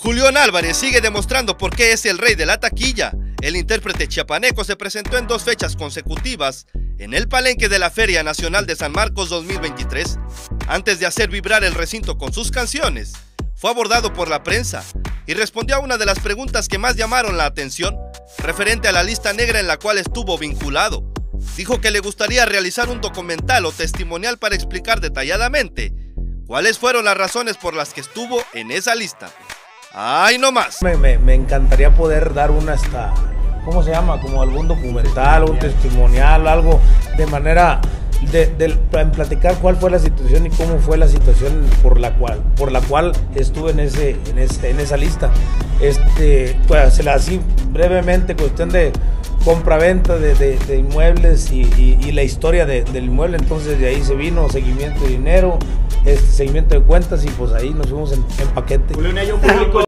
Julián Álvarez sigue demostrando por qué es el rey de la taquilla. El intérprete chiapaneco se presentó en 2 fechas consecutivas en el palenque de la Feria Nacional de San Marcos 2023. Antes de hacer vibrar el recinto con sus canciones, fue abordado por la prensa y respondió a una de las preguntas que más llamaron la atención, referente a la lista negra en la cual estuvo vinculado. Dijo que le gustaría realizar un documental o testimonial para explicar detalladamente cuáles fueron las razones por las que estuvo en esa lista. ¡Ay, no más! Me encantaría poder dar ¿cómo se llama? Como algún documental, un testimonial, algo de manera para platicar cuál fue la situación y cómo fue la situación por la cual estuve en esa lista. Pues así brevemente, cuestión de compra-venta de inmuebles y la historia del inmueble. Entonces de ahí se vino seguimiento de dinero, seguimiento de cuentas, y pues ahí nos fuimos en paquete.